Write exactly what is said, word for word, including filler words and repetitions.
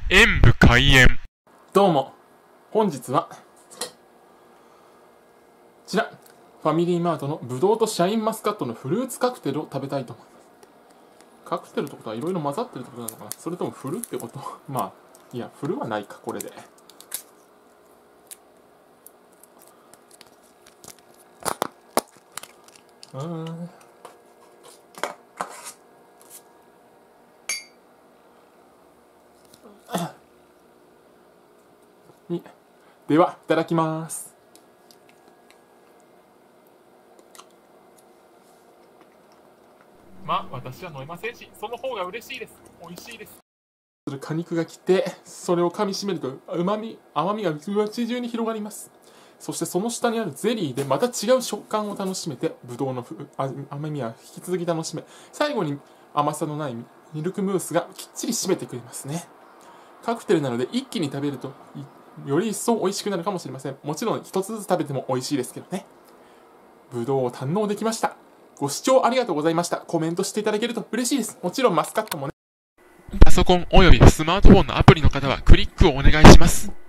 演武開演。 どうも、本日はこちらファミリーマートのブドウとシャインマスカットのフルーツカクテルを食べたいと思います。カクテルってことはいろいろ混ざってるってことなのかな、それともフルってこと。まあいや、フルはないか。これでうーんにでは、いただきます。まあ、私は飲めませんし、その方が嬉しいです。美味しいです。果肉がきて、それを噛み締めると、うまみ、甘みが口中に広がります。そしてその下にあるゼリーでまた違う食感を楽しめて、ぶどうの甘みは引き続き楽しめ、最後に甘さのないミルクムースがきっちり締めてくれますね。カクテルなので一気に食べるとより一層美味しくなるかもしれません。もちろん一つずつ食べても美味しいですけどね。ぶどうを堪能できました。ご視聴ありがとうございました。コメントしていただけると嬉しいです。もちろんマスカットもね。 パソコンおよびスマートフォンのアプリの方はクリックをお願いします。